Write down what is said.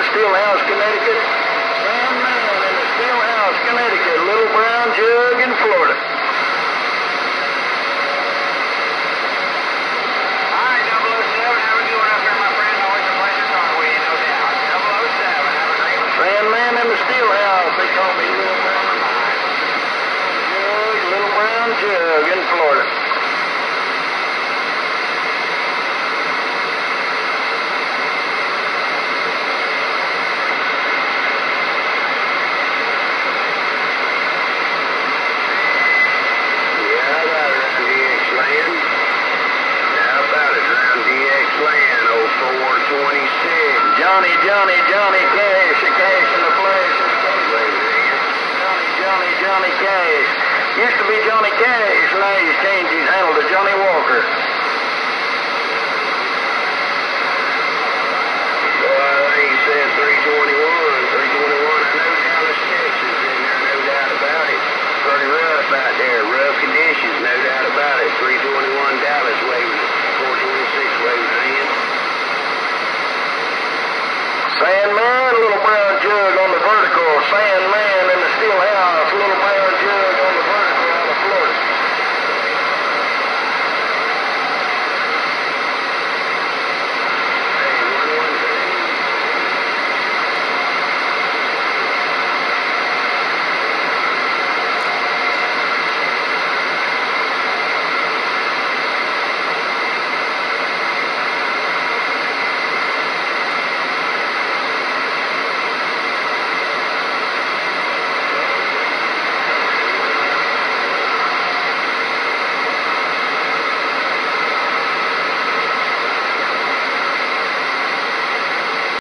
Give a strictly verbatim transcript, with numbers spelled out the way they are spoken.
Steelhouse, Connecticut. Sandman in the Steelhouse, Connecticut. Little Brown Jug in Florida. All right, double oh seven, have a good one up there, my friend. Always a pleasure talking with you, no doubt. double oh seven, have a great one. Sandman in the Steelhouse. They call me Little Brown Jug, Little Brown Jug in Florida. Johnny, Johnny, Johnny Cash, a cash in the flesh. Johnny, Johnny, Johnny Cash. Used to be Johnny Cash, now he's changed his handle to Johnny Walker. Well, I think he said three twenty-one. three twenty-one, I know Dallas, Texas in there, no doubt about it. Pretty rough out there, rough